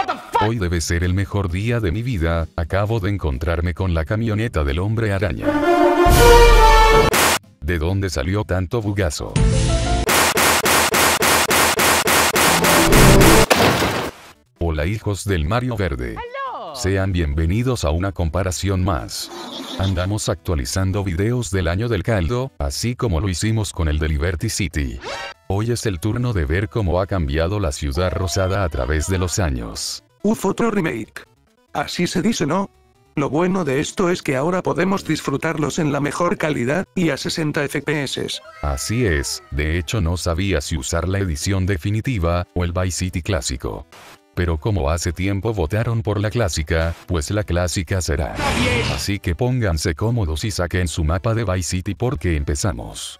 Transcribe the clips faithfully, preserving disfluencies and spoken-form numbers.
Hoy debe ser el mejor día de mi vida, acabo de encontrarme con la camioneta del hombre araña. ¿De dónde salió tanto bugazo? Hola hijos del Mario Verde. Sean bienvenidos a una comparación más. Andamos actualizando videos del año del caldo, así como lo hicimos con el de Liberty City. Hoy es el turno de ver cómo ha cambiado la ciudad rosada a través de los años. Uf, otro remake. Así se dice, ¿no? Lo bueno de esto es que ahora podemos disfrutarlos en la mejor calidad, y a sesenta F P S. Así es, de hecho no sabía si usar la edición definitiva, o el Vice City clásico. Pero como hace tiempo votaron por la clásica, pues la clásica será. Así que pónganse cómodos y saquen su mapa de Vice City porque empezamos.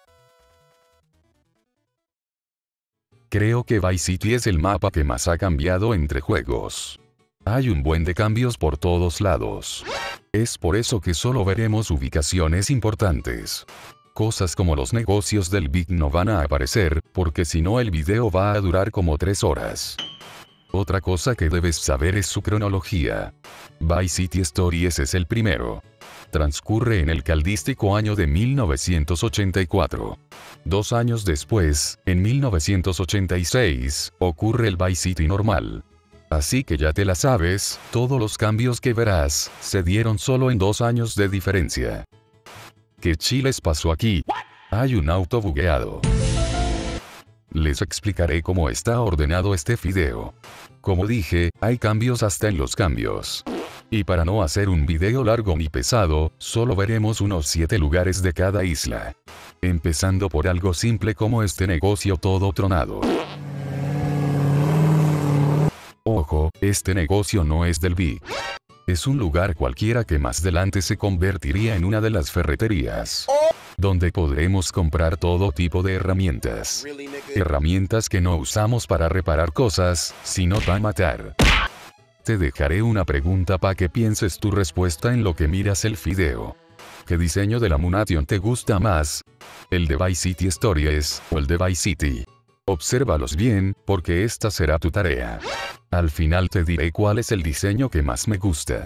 Creo que Vice City es el mapa que más ha cambiado entre juegos. Hay un buen de cambios por todos lados. Es por eso que solo veremos ubicaciones importantes. Cosas como los negocios del Big no van a aparecer, porque si no el video va a durar como tres horas. Otra cosa que debes saber es su cronología. Vice City Stories es el primero. Transcurre en el caldístico año de mil novecientos ochenta y cuatro. Dos años después, en mil novecientos ochenta y seis, ocurre el Vice City normal. Así que ya te la sabes, todos los cambios que verás, se dieron solo en dos años de diferencia. ¿Qué chiles pasó aquí? Hay un auto bugueado. Les explicaré cómo está ordenado este video. Como dije, hay cambios hasta en los cambios. Y para no hacer un video largo ni pesado, solo veremos unos siete lugares de cada isla. Empezando por algo simple como este negocio todo tronado. Ojo, este negocio no es del Big. Es un lugar cualquiera que más adelante se convertiría en una de las ferreterías. Donde podremos comprar todo tipo de herramientas. Herramientas que no usamos para reparar cosas, sino para matar. Te dejaré una pregunta para que pienses tu respuesta en lo que miras el video. ¿Qué diseño de la Munation te gusta más? ¿El de Vice City Stories o el de Vice City? Obsérvalos bien, porque esta será tu tarea. Al final te diré cuál es el diseño que más me gusta.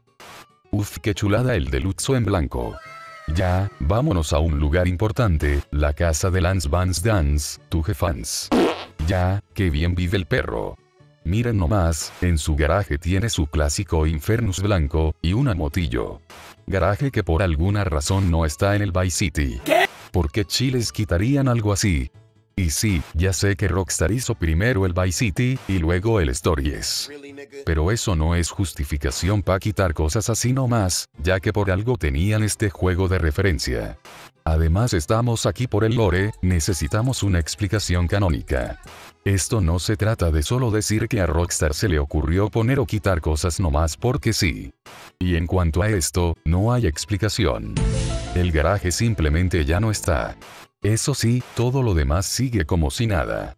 Uf, qué chulada el de Lutzo en blanco. Ya, vámonos a un lugar importante, la casa de Lance Vance Dance, Tuge Fans. Ya, qué bien vive el perro. Miren nomás, en su garaje tiene su clásico Infernus blanco, y una motillo. Garaje que por alguna razón no está en el Vice City. ¿Qué? ¿Por qué chiles quitarían algo así? Y sí, ya sé que Rockstar hizo primero el Vice City, y luego el Stories. Pero eso no es justificación para quitar cosas así nomás, ya que por algo tenían este juego de referencia. Además estamos aquí por el lore, necesitamos una explicación canónica. Esto no se trata de solo decir que a Rockstar se le ocurrió poner o quitar cosas nomás porque sí. Y en cuanto a esto, no hay explicación. El garaje simplemente ya no está. Eso sí, todo lo demás sigue como si nada.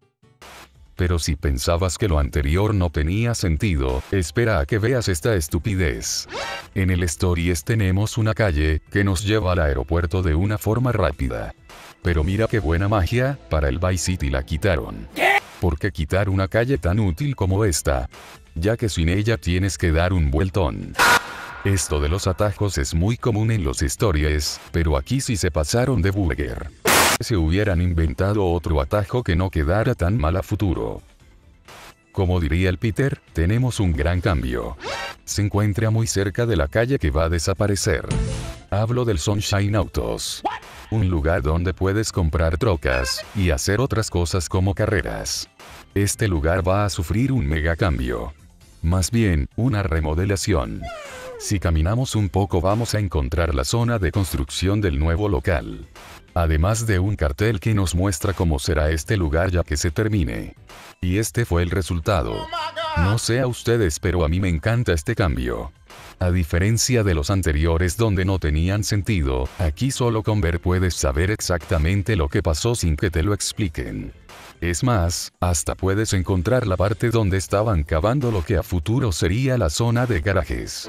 Pero si pensabas que lo anterior no tenía sentido, espera a que veas esta estupidez. En el Stories tenemos una calle, que nos lleva al aeropuerto de una forma rápida. Pero mira qué buena magia, para el Vice City la quitaron. ¿Por qué quitar una calle tan útil como esta? Ya que sin ella tienes que dar un vueltón. Esto de los atajos es muy común en los Stories, pero aquí sí se pasaron de burger. Se hubieran inventado otro atajo que no quedara tan mal a futuro. Como diría el Peter, tenemos un gran cambio. Se encuentra muy cerca de la calle que va a desaparecer. Hablo del Sunshine Autos. Un lugar donde puedes comprar trocas, y hacer otras cosas como carreras. Este lugar va a sufrir un mega cambio. Más bien, una remodelación. Si caminamos un poco vamos a encontrar la zona de construcción del nuevo local. Además de un cartel que nos muestra cómo será este lugar ya que se termine. Y este fue el resultado. No sé a ustedes pero a mí me encanta este cambio. A diferencia de los anteriores donde no tenían sentido, aquí solo con ver puedes saber exactamente lo que pasó sin que te lo expliquen. Es más, hasta puedes encontrar la parte donde estaban cavando lo que a futuro sería la zona de garajes.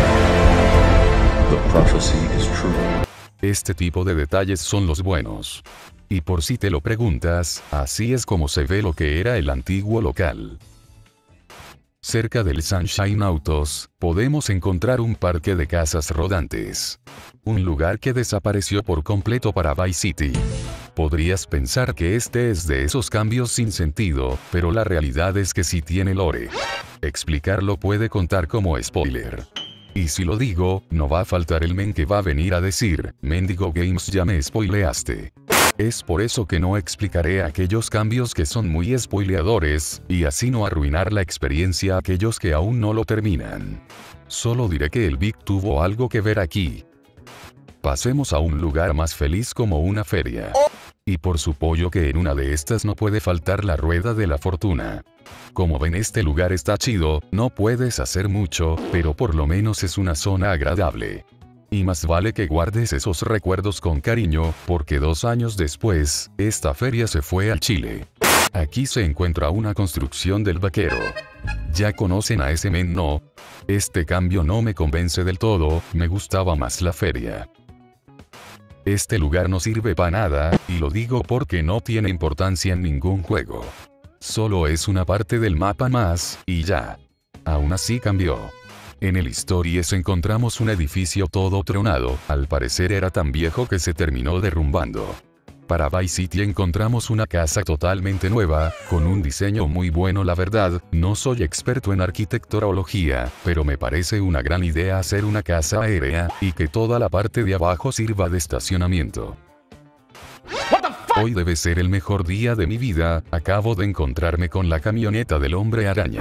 The prophecy is true. Este tipo de detalles son los buenos. Y por si te lo preguntas, así es como se ve lo que era el antiguo local. Cerca del Sunshine Autos, podemos encontrar un parque de casas rodantes. Un lugar que desapareció por completo para Vice City. Podrías pensar que este es de esos cambios sin sentido, pero la realidad es que sí tiene lore. Explicarlo puede contar como spoiler. Y si lo digo, no va a faltar el men que va a venir a decir, Mendigo Games ya me spoileaste. Es por eso que no explicaré aquellos cambios que son muy spoileadores, y así no arruinar la experiencia a aquellos que aún no lo terminan. Solo diré que el Big tuvo algo que ver aquí. Pasemos a un lugar más feliz como una feria. Y por supuesto que en una de estas no puede faltar la rueda de la fortuna. Como ven, este lugar está chido, no puedes hacer mucho, pero por lo menos es una zona agradable. Y más vale que guardes esos recuerdos con cariño, porque dos años después, esta feria se fue al Chile. Aquí se encuentra una construcción del vaquero. ¿Ya conocen a ese men, no? Este cambio no me convence del todo, me gustaba más la feria. Este lugar no sirve para nada, y lo digo porque no tiene importancia en ningún juego. Solo es una parte del mapa más, y ya. Aún así cambió. En el Stories encontramos un edificio todo tronado, al parecer era tan viejo que se terminó derrumbando. Para Vice City encontramos una casa totalmente nueva, con un diseño muy bueno. La verdad, no soy experto en arquitecturología, pero me parece una gran idea hacer una casa aérea, y que toda la parte de abajo sirva de estacionamiento. Hoy debe ser el mejor día de mi vida, acabo de encontrarme con la camioneta del Hombre Araña.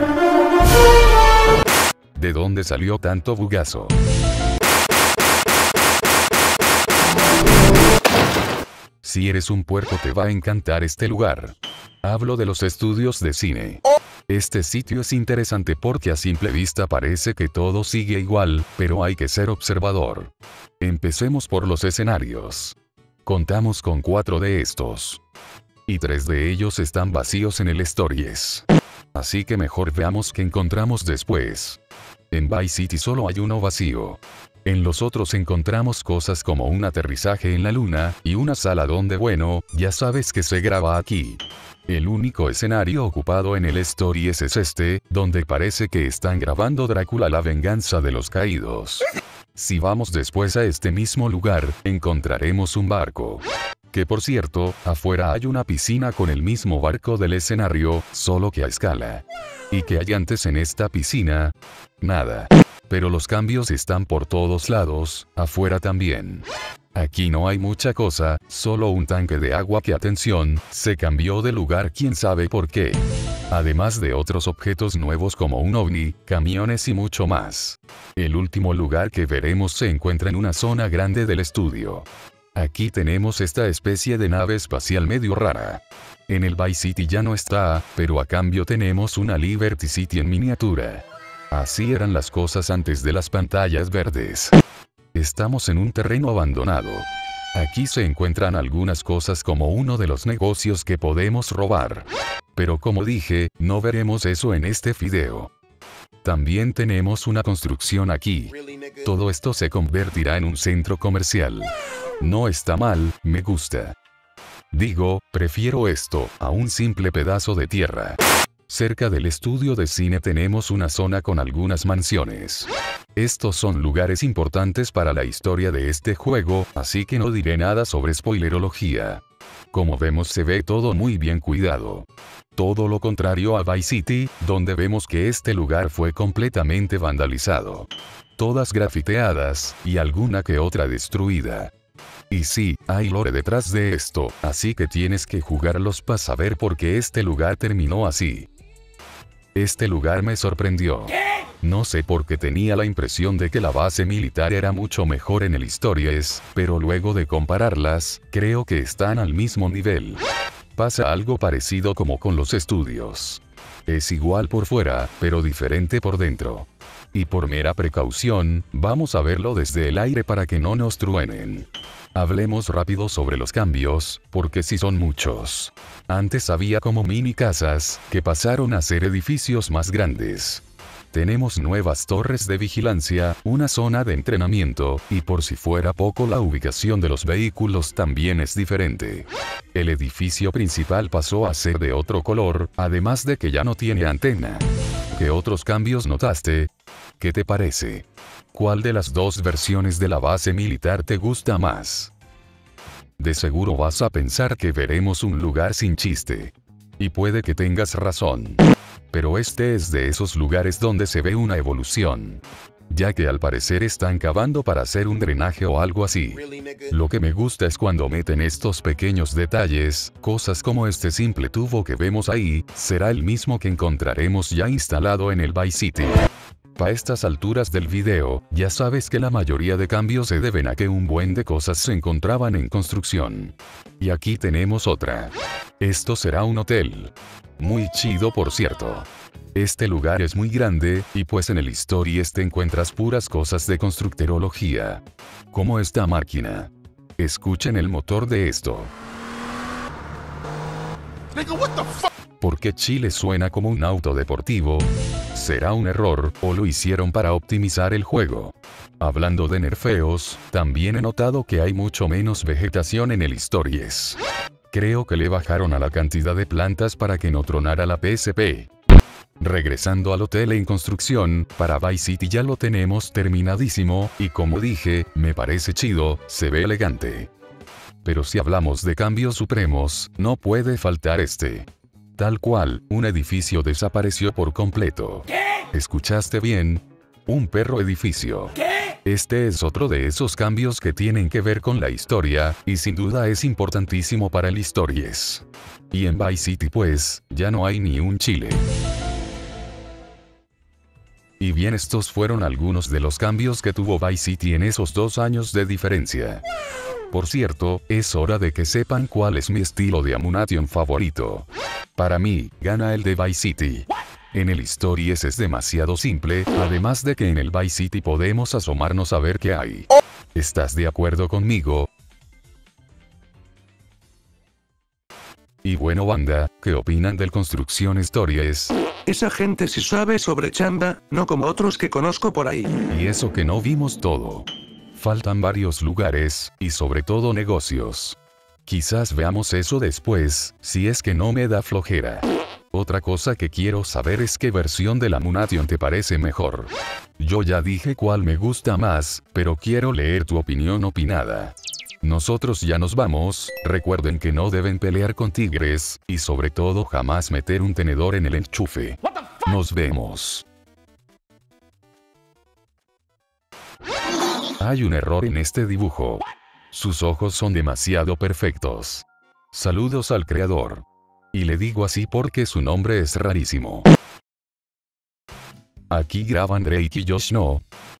¿De dónde salió tanto bugazo? Si eres un puerco te va a encantar este lugar. Hablo de los estudios de cine. Este sitio es interesante porque a simple vista parece que todo sigue igual, pero hay que ser observador. Empecemos por los escenarios. Contamos con cuatro de estos. Y tres de ellos están vacíos en el Stories. Así que mejor veamos qué encontramos después. En Vice City solo hay uno vacío. En los otros encontramos cosas como un aterrizaje en la luna, y una sala donde, bueno, ya sabes que se graba aquí. El único escenario ocupado en el Stories es este, donde parece que están grabando Drácula: La venganza de los caídos. Si vamos después a este mismo lugar, encontraremos un barco. Que por cierto, afuera hay una piscina con el mismo barco del escenario, solo que a escala. ¿Y qué hay antes en esta piscina? Nada. Pero los cambios están por todos lados, afuera también. Aquí no hay mucha cosa, solo un tanque de agua que, atención, se cambió de lugar quién sabe por qué. Además de otros objetos nuevos como un ovni, camiones y mucho más. El último lugar que veremos se encuentra en una zona grande del estudio. Aquí tenemos esta especie de nave espacial medio rara. En el Vice City ya no está, pero a cambio tenemos una Liberty City en miniatura. Así eran las cosas antes de las pantallas verdes. Estamos en un terreno abandonado. Aquí se encuentran algunas cosas como uno de los negocios que podemos robar. Pero como dije, no veremos eso en este video. También tenemos una construcción aquí. Todo esto se convertirá en un centro comercial. No está mal, me gusta. Digo, prefiero esto a un simple pedazo de tierra. Cerca del estudio de cine tenemos una zona con algunas mansiones. Estos son lugares importantes para la historia de este juego, así que no diré nada sobre spoilerología. Como vemos, se ve todo muy bien cuidado. Todo lo contrario a Vice City, donde vemos que este lugar fue completamente vandalizado. Todas grafiteadas, y alguna que otra destruida. Y sí, hay lore detrás de esto, así que tienes que jugarlos para saber por qué este lugar terminó así. Este lugar me sorprendió. No sé por qué tenía la impresión de que la base militar era mucho mejor en el Stories, pero luego de compararlas, creo que están al mismo nivel. Pasa algo parecido como con los estudios. Es igual por fuera, pero diferente por dentro. Y por mera precaución, vamos a verlo desde el aire para que no nos truenen. Hablemos rápido sobre los cambios, porque sí son muchos. Antes había como mini casas, que pasaron a ser edificios más grandes. Tenemos nuevas torres de vigilancia, una zona de entrenamiento, y por si fuera poco, la ubicación de los vehículos también es diferente. El edificio principal pasó a ser de otro color, además de que ya no tiene antena. ¿Qué otros cambios notaste? ¿Qué te parece? ¿Cuál de las dos versiones de la base militar te gusta más? De seguro vas a pensar que veremos un lugar sin chiste. Y puede que tengas razón. Pero este es de esos lugares donde se ve una evolución. Ya que al parecer están cavando para hacer un drenaje o algo así. Lo que me gusta es cuando meten estos pequeños detalles, cosas como este simple tubo que vemos ahí, será el mismo que encontraremos ya instalado en el Vice City. Para estas alturas del video, ya sabes que la mayoría de cambios se deben a que un buen de cosas se encontraban en construcción. Y aquí tenemos otra. Esto será un hotel. Muy chido por cierto. Este lugar es muy grande, y pues en el Stories te encuentras puras cosas de constructorología. Como esta máquina. Escuchen el motor de esto. ¿Por qué Chile suena como un auto deportivo? ¿Será un error, o lo hicieron para optimizar el juego? Hablando de nerfeos, también he notado que hay mucho menos vegetación en el Stories. Creo que le bajaron a la cantidad de plantas para que no tronara la P S P. Regresando al hotel en construcción, para Vice City ya lo tenemos terminadísimo, y como dije, me parece chido, se ve elegante. Pero si hablamos de cambios supremos, no puede faltar este. Tal cual, un edificio desapareció por completo. ¿Qué? ¿Escuchaste bien? Un perro edificio. ¿Qué? Este es otro de esos cambios que tienen que ver con la historia, y sin duda es importantísimo para el Stories. Y en Vice City pues, ya no hay ni un Chile. Y bien, estos fueron algunos de los cambios que tuvo Vice City en esos dos años de diferencia. Por cierto, es hora de que sepan cuál es mi estilo de Ammunition favorito. Para mí, gana el de Vice City. En el Stories es demasiado simple, además de que en el Vice City podemos asomarnos a ver qué hay. ¿Estás de acuerdo conmigo? Y bueno banda, ¿qué opinan del Construcción Stories? Esa gente sí sabe sobre chamba, no como otros que conozco por ahí. Y eso que no vimos todo. Faltan varios lugares, y sobre todo negocios. Quizás veamos eso después, si es que no me da flojera. Otra cosa que quiero saber es qué versión de la Ammunition te parece mejor. Yo ya dije cuál me gusta más, pero quiero leer tu opinión opinada. Nosotros ya nos vamos, recuerden que no deben pelear con tigres, y sobre todo jamás meter un tenedor en el enchufe. Nos vemos. Hay un error en este dibujo. Sus ojos son demasiado perfectos. Saludos al creador. Y le digo así porque su nombre es rarísimo. Aquí graban Drake y Josh No,